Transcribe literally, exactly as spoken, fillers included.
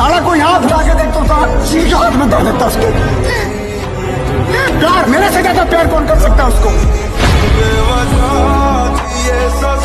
साला कोई हाथ उठा के देख तो चीज हाथ में दे देता उसके। प्यार मेरे से ज्यादा प्यार कौन कर सकता है उसको।